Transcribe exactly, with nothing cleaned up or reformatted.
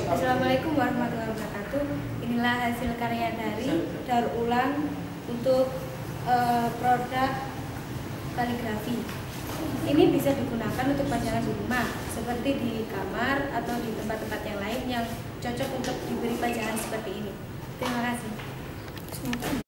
Assalamualaikum warahmatullahi wabarakatuh. Inilah hasil karya dari daur ulang untuk uh, produk kaligrafi. Ini bisa digunakan untuk pajangan di rumah, seperti di kamar atau di tempat-tempat yang lain